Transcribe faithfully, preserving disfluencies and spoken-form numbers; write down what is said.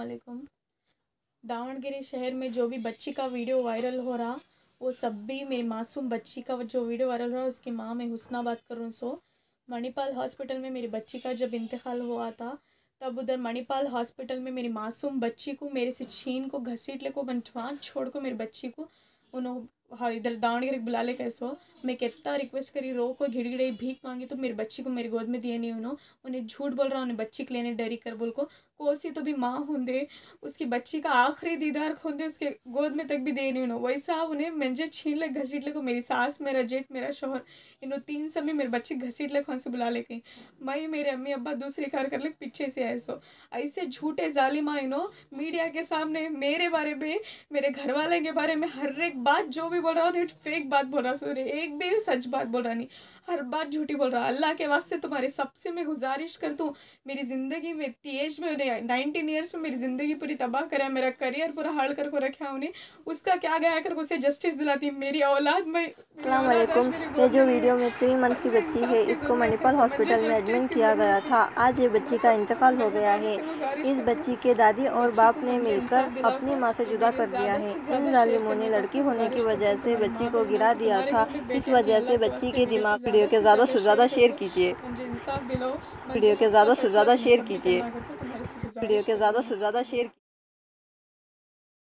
वालेकुम। दावणगिरी शहर में जो भी बच्ची का वीडियो वायरल हो रहा, वो सब भी मेरी मासूम बच्ची का जो वीडियो वायरल हो रहा, उसकी माँ मैं हुस्ना बात कर रहा हूँ। सो मणिपाल हॉस्पिटल में मेरी बच्ची का जब इंतकाल हुआ था, तब उधर मणिपाल हॉस्पिटल में मेरी मासूम बच्ची को मेरे से छीन को घसीट ले को वहाँ छोड़ को मेरी बच्ची को उन्होंने हाँ इधर दावणगिरी बुला ले कैसो मैं कितना रिक्वेस्ट करी, रो को घिड़घिड़ाई भीख मांगी तो मेरी बच्ची को मेरी गोद में दिए नहीं। उन्होंने उन्हें झूठ बोल रहा, उन्हें बच्ची के लेने डरी कर बोल को कोसी तो भी माँ होंदे उसकी बच्ची का आखिरी दीदार खोंदे उसके गोद में तक भी दे नहीं। उन्होंने वैसा उन्हें मुझे छीन ले घसीट ले को मेरी सास मेरा जेठ मेरा शोहर इन्हों तीन समय मेरी बच्ची घसीट ले कौन से बुला ले गई। मई मेरे अम्मी अब्बा दूसरी कार कर ले पीछे से ऐसो ऐसे झूठे जालिमा इन्हों मीडिया के सामने मेरे बारे में मेरे घर वाले के बारे में हर एक बात जो भी बोल रहा हूँ फेक बात बोल रहा, सुन एक भी सच बात बोल रहा नहीं, हर बात झूठी बोल रहा। अल्लाह के वास्ते तुम्हारे सबसे मैं गुजारिश करता हूँ, मेरी ज़िंदगी में इतनी एज में नाइनटीन ईयर्स में मेरी ज़िंदगी पूरी तबाह करा, मेरा करियर पूरा हाल कर को रखा उन्हें, उसका क्या गया कर उसे जस्टिस दिलाती। मेरी औलाद में अस्सलाम वालेकुम। ये जो वीडियो में थ्री मंथ की बच्ची है, इसको मणिपाल हॉस्पिटल में एडमिट किया गया था। आज ये बच्ची का इंतकाल हो गया है। इस बच्ची के दादी और बाप ने मिलकर अपनी माँ से जुदा कर दिया है। इन जालिमों ने लड़की होने की वजह से बच्ची को गिरा दिया था। इस वजह से बच्ची के दिमाग वीडियो के ज़्यादा से ज़्यादा शेयर कीजिए वीडियो के ज़्यादा से ज़्यादा शेयर कीजिए वीडियो के ज़्यादा से ज़्यादा शेयर